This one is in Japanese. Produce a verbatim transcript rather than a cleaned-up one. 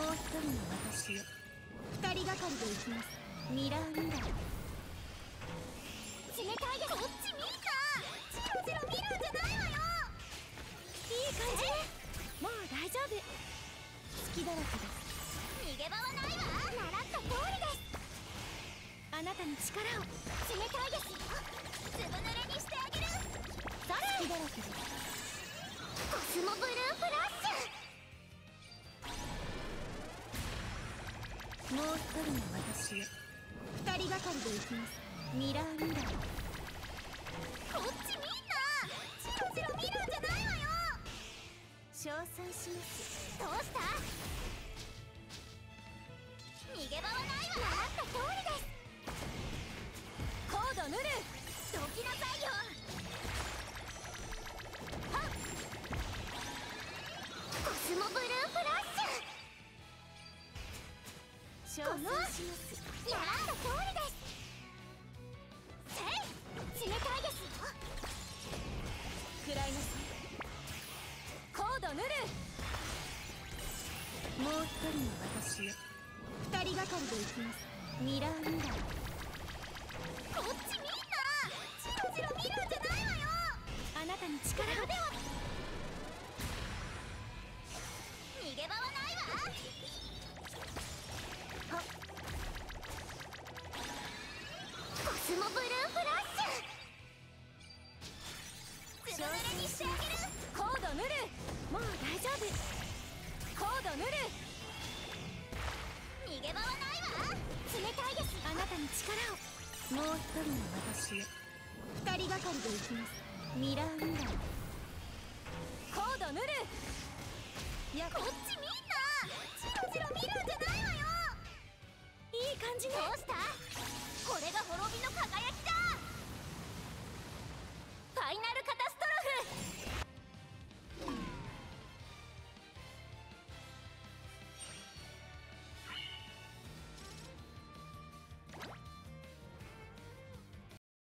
う一人の私へ。二人がかりで行きます。ミラーミラー。冷たいです。こっち見んな。ジロジロ見るんじゃないわよ。いい感じ。もう大丈夫。隙だらけです。逃げ場はないわ。習った通りです。あなたに力を。冷たいですよ。ずぶ濡れにしてあげる。それ。隙だらけです。コスモブルーフラッシュ。もう一人の私へ。二人がかりで行きます。ミラーミラー。こっち見んな。ジロジロ見るんじゃないわよ。称賛します。どうした。逃げ場はないわ。習った通りです。コードヌル。どきなさいよ。はっ。コスモブルーフラッシュ。称賛します。習った通りです。せい。冷たいですよ。食らいなさい。コードヌル。もう一人の私へ。二人がかりで行きます。ミラーミラー。こっち見んな。ジロジロ見るんじゃないわよ。あなたに力を。では逃げ場はないわ。はっ。コスモブルーフラッシュ。ずぶ濡れにしてあげる。コードヌル。もう大丈夫。コードヌル。逃げ場はないわ。冷たいです。あなたに力を。もう一人の私へ。二人がかりで行きます。ミラーミラー。コードヌル。いや、こっち見んな。ジロジロ見るんじ